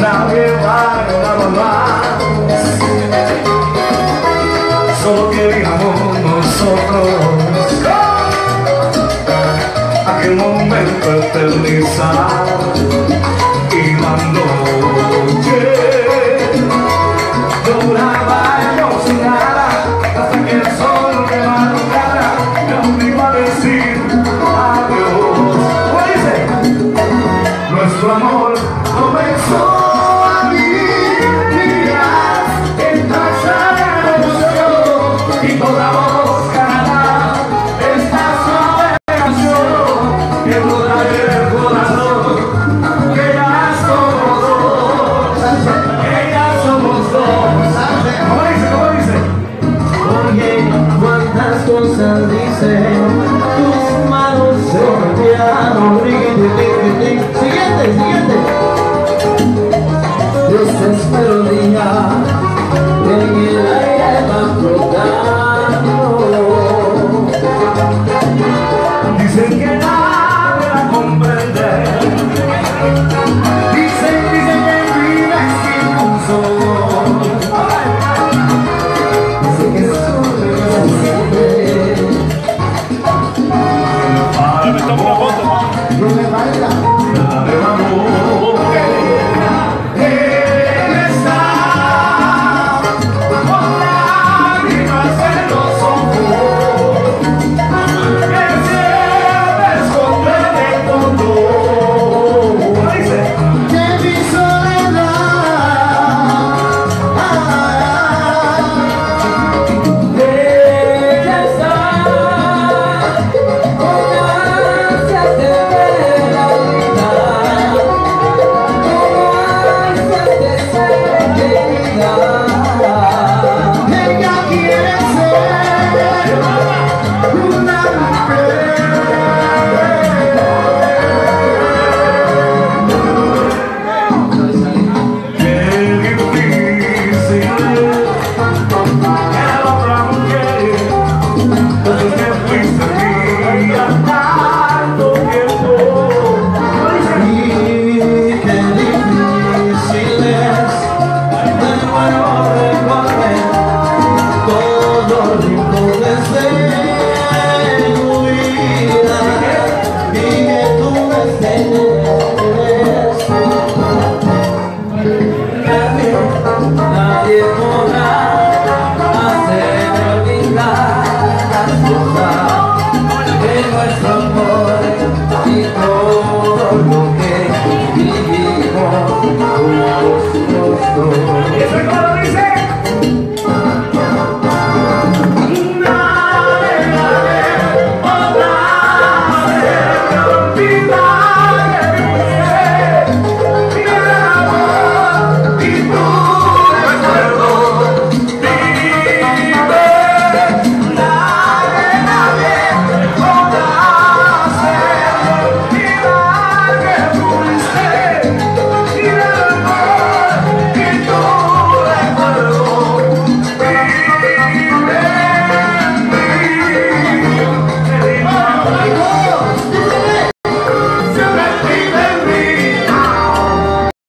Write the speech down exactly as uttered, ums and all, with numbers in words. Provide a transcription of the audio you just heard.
nadie va a nada más. Solo queríamos nosotros aquel momento eternizar. Y la noche duraba emocionada hasta que el sol de madrugada me obligó a decir adiós. ¿Cómo dice? Nuestro amor comenzó a vibrar en tasa de emoción y toda voz canada esta suave canción que brota del corazón, que ya somos dos, que ya somos dos. ¿Cómo dice? ¿Cómo dice? Oye, cuántas cosas dicen tus manos se golpearon. Siguiente, siguiente. Desespero día en el aire va flotando. Dicen que nadie la comprende. Dicen, dicen que vive sin un sol. Dicen que solo siempre. Ahora me tomo una foto. No me baila. La de amor. Él está con lágrimas en los ojos, que siempre esconde el dolor. ¿Cómo dice? De mi soledad. Ella está con ansias de ver la vida, con ansias de ser querida. Ella quiere ser una mujer. Qué difícil era otra mujer, desde que fuiste mía tanto tiempo. Y qué difícil es de nuevo recorrer todos los rincones de tu vida y que tú me estés. Nadie podrá hacerme olvidar las cosas de nuestro amor y todo lo que vivimos juntos los dos.